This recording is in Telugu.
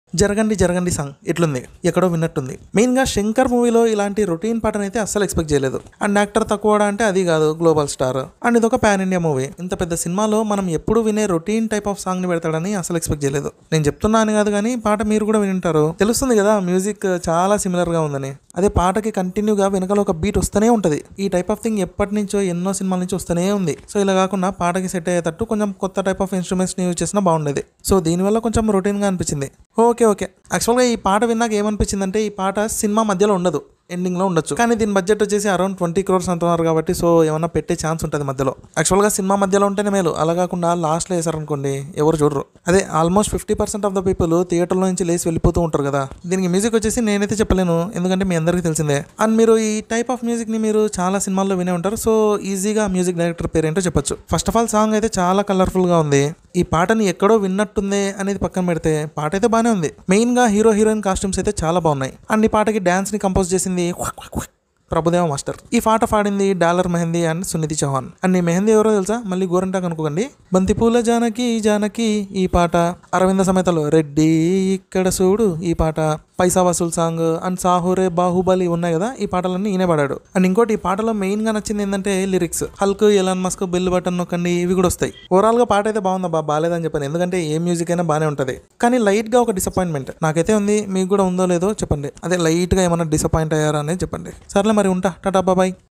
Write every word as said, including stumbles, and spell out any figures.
జరగండి జరగండి సాంగ్ ఎట్లుంది, ఎక్కడో విన్నట్టుంది. మెయిన్ గా శంకర్ మూవీలో ఇలాంటి రొటీన్ పాటను అయితే అస్సలు ఎక్స్పెక్ట్ చేయలేదు. అండ్ యాక్టర్ తక్కువ అంటే అది కాదు, గ్లోబల్ స్టార్ అండ్ ఇది ఒక పాన్ ఇండియా మూవీ. ఇంత పెద్ద సినిమాలో మనం ఎప్పుడు వినే రొటీన్ టైప్ ఆఫ్ సాంగ్ ని పెడతాడని అసలు ఎక్స్పెక్ట్ చేయలేదు. నేను చెప్తున్నాను కాదు కానీ పాట మీరు కూడా వింటారు, తెలుస్తుంది కదా మ్యూజిక్ చాలా సిమిలర్ గా ఉందని. అదే పాటకి కంటిన్యూగా వెనకాల ఒక బీట్ వస్తూనే ఉంటది. ఈ టైప్ ఆఫ్ థింగ్ ఎప్పటి నుంచో ఎన్నో సినిమాల నుంచి వస్తూనే ఉంది. సో ఇలా కాకుండా పాటకి సెట్ అయ్యేటట్టు కొంచెం కొత్త టైప్ ఆఫ్ ఇన్స్ట్రుమెంట్స్ ని యూజ్ చేసినా బాగుండేది. సో దీనివల్ల కొంచెం రొటీన్ గా అనిపించింది. ఓకే ఓకే యాక్చువల్గా ఈ పాట విన్నాక ఏమనిపించింది అంటే ఈ పాట సినిమా మధ్యలో ఉండదు, ఎండింగ్ లో ఉండొచ్చు. కానీ దీని బడ్జెట్ వచ్చేసి అరౌండ్ ట్వంటీ క్రోర్స్ అంటున్నారు కాబట్టి సో ఏమన్నా పెట్టే ఛాన్స్ ఉంటుంది మధ్యలో. యాక్చువల్ గా సినిమా మధ్యలో ఉంటేనే మేలు, అలా కాకుండా లాస్ట్ లో వేసారనుకోండి ఎవరు చూడరు. అదే almost fifty percent of the people theatre లో నుంచి లేసి వెళ్ళిపోతూ ఉంటారు కదా. దీనికి మ్యూజిక్ వచ్చేసి నేనైతే చెప్పలేను, ఎందుకంటే మీ అందరికీ తెలిసిందే. అండ్ మీరు ఈ టైప్ ఆఫ్ మ్యూజిక్ ని మీరు చాలా సినిమాల్లో వినే ఉంటారు. సో ఈజీగా మ్యూజిక్ డైరెక్టర్ పేరు ఏంటో చెప్పొచ్చు. ఫస్ట్ ఆఫ్ ఆల్ సాంగ్ అయితే చాలా కలర్ఫుల్ గా ఉంది. ఈ పాటని ఎక్కడో విన్నట్టుంది అనేది పక్కన పెడితే పాట అయితే బానే ఉంది. మెయిన్ గా హీరో హీరోయిన్ కాస్ట్యూమ్స్ అయితే చాలా బాగున్నాయి. అండ్ ఈ పాటకి డాన్స్ ని కంపోజ్ చేసింది ప్రభుదేవ మాస్టర్. ఈ పాట పాడింది డాలర్ మెహందీ అండ్ సునిధి చౌహాన్. అండ్ ఈ మెహందీ ఎవరో తెలుసా, మళ్ళీ గోరంటాకు అనుకోకండి. బంతిపూల జానకి జానకి ఈ పాట, అరవింద సమేతలో రెడ్డి ఇక్కడ చూడు ఈ పాట, పైసా వసూల్ సాంగ్ అండ్ సాహురే బాహుబలి ఉన్నాయి కదా, ఈ పాటలన్నీ ఈయనే పాడాడు. అండ్ ఇంకోటి ఈ పాటలో మెయిన్ గా నచ్చింది ఏంటంటే lyrics. Hulk, Elon Musk, bell button నొక్కండి ఇవి కూడా వస్తాయి. ఓవరాల్ గా పాట అయితే బాగుందా బా బాలేదని చెప్పాను, ఎందుకంటే ఏ మ్యూజిక్ అయినా బానే ఉంటది. కానీ లైట్ గా ఒక డిసప్పాయింట్మెంట్ నాకైతే ఉంది, మీకు కూడా ఉందో లేదో చెప్పండి. అదే లైట్ గా ఏమైనా డిసప్పాయింట్ అయ్యారా అనేది చెప్పండి. సర్లే మరి ఉంటా, టాటా బాయ్.